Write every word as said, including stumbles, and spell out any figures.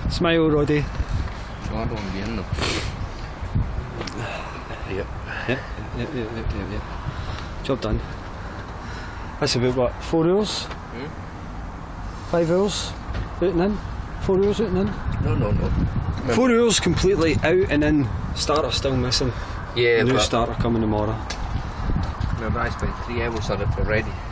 Smile, Roddy. Yep. Yep, yep, yep, yep, yep, yep. Job done. That's about what, four hours? Hmm? Five hours? Out and in? Four hours out and in? No, no, no. Four hours completely out and in. Starter still missing. Yeah, New but starter coming tomorrow. remember I spent three hours on it already.